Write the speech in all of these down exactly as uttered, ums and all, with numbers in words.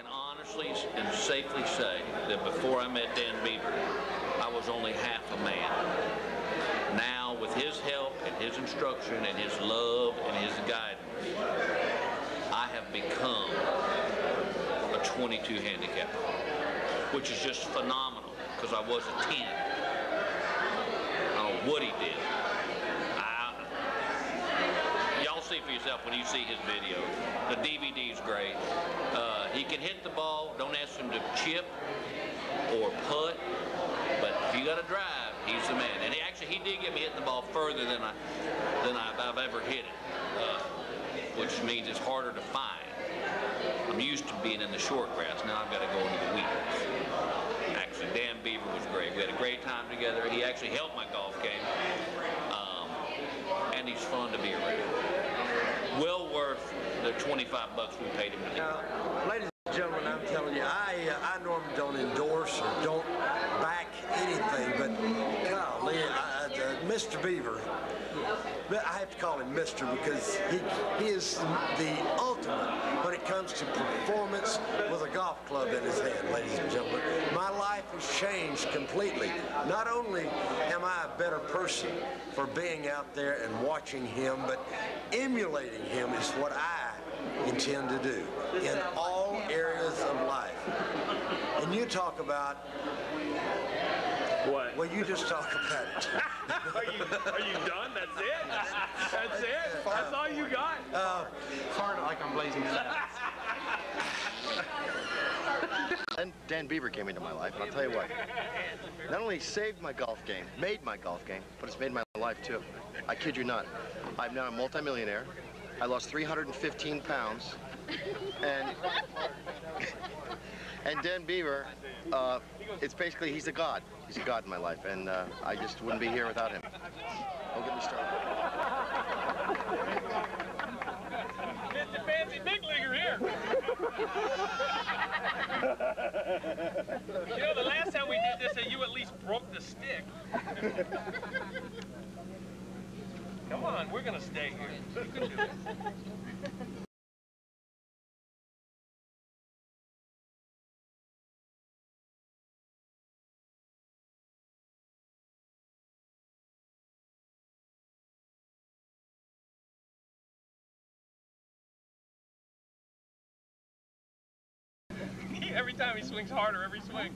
can honestly and safely say that before I met Dan Beaver, I was only half a man. Now, with his help and his instruction and his love and his guidance, I have become a twenty-two handicapper, which is just phenomenal because I was a ten. I don't know what he did. Y'all see for yourself when you see his video. The D V D is great. Uh, he can hit the ball. Don't ask him to chip or putt, but if you got to drive, he's the man. And he actually, he did get me hitting the ball further than I than I've, I've ever hit it, uh, which means it's harder to find. I'm used to being in the short grass. Now I've got to go into the weeds. Actually, Dan Beaver was great. We had a great time together. He actually helped my golf game, um, and he's fun to be around. Well worth the twenty-five bucks we paid him to do. Uh, ladies and gentlemen, I'm telling you, I uh, I normally don't endorse or don't back anything, but golly, I, uh, Mister Beaver, I have to call him Mister because he he is the ultimate when it comes to performance with a golf club in his hand, ladies and gentlemen. My life has changed completely. Not only am I a better person for being out there and watching him, but emulating him is what I intend to do in all areas of life. And you talk about what? Well, you just talk about it. are you are you done? That's it? That's it? That's all you got? Uh, Hard like I'm blazing fast. Then Dan Beaver came into my life, and I'll tell you what, not only saved my golf game, made my golf game, but it's made my life too. I kid you not. I'm now a multimillionaire. I lost three hundred fifteen pounds, and and Dan Beaver, uh, it's basically, he's a god. He's a god in my life, and uh, I just wouldn't be here without him. Don't get me started. Mister Fancy Big Leaguer here. You know, the last time we did this, you at least broke the stick. Come on, we're gonna stay here. You can do it. Every time he swings harder, every swing.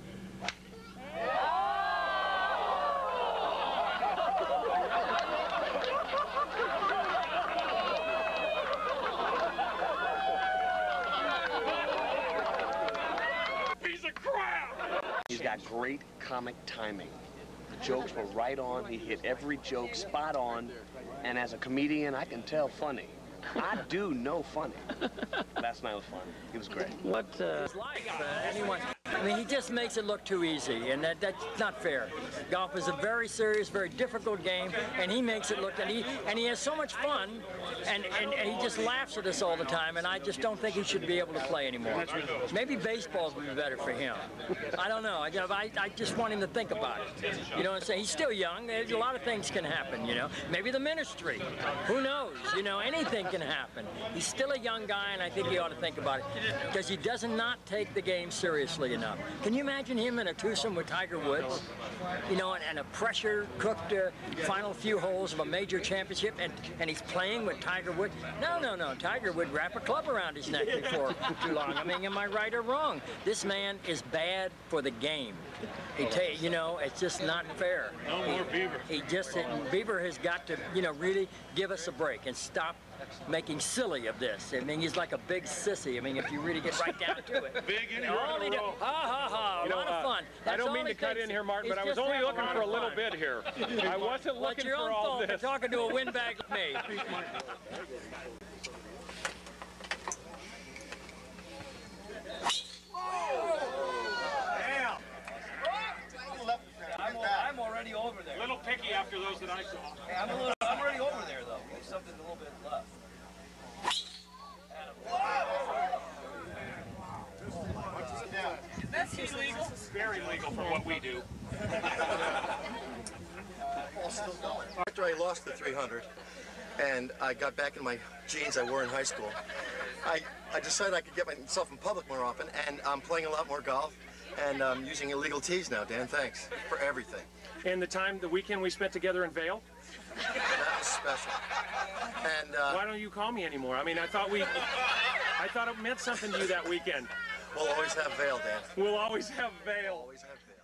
Piece of crap! He's got great comic timing. The jokes were right on. He hit every joke spot on. And as a comedian, I can tell funny. I do know funny. Last night was fun. He was great. What uh, like uh, anyone? I mean, he just makes it look too easy, and that, that's not fair. Golf is a very serious, very difficult game, and he makes it look, and he and he has so much fun, and, and, and he just laughs at us all the time, and I just don't think he should be able to play anymore. Maybe baseball would be better for him. I don't know. I, you know, I, I just want him to think about it. You know what I'm saying? He's still young. There's a lot of things can happen, you know. Maybe the ministry. Who knows? You know, anything can happen. He's still a young guy, and I think he ought to think about it, because he does not take the game seriously enough. Can you imagine him in a twosome with Tiger Woods? You know, and, and a pressure-cooked uh, final few holes of a major championship, and, and he's playing with Tiger Woods? No, no, no. Tiger would wrap a club around his neck before too long. I mean, am I right or wrong? This man is bad for the game. He ta you know, it's just not fair. No more Beaver. He just, Beaver has got to, you know, really give us a break and stop making silly of this. I mean, he's like a big sissy. I mean, if you really get right down to it. Big in all he do, ha ha ha, you a know, lot of fun. Uh, I don't mean to cut in here, Martin, but I was just only looking for a little fun. bit here. I wasn't What's looking your for own all fault this. for talking to a windbag like me? I'm, I'm already over there. A little picky after those that I saw. Hey, I'm, a little, I'm already over there, though. There's something a little bit left. Is that illegal? Very legal for what we do. After I lost the three hundred, and I got back in my jeans I wore in high school, I, I decided I could get myself in public more often, and I'm playing a lot more golf, and I'm using illegal tees now, Dan. Thanks for everything. And the time, the weekend we spent together in Vail? That was special. And uh, why don't you call me anymore? I mean, I thought we, I thought it meant something to you that weekend. We'll always have Vail, Dan. We'll always have Vail. Always have Vail.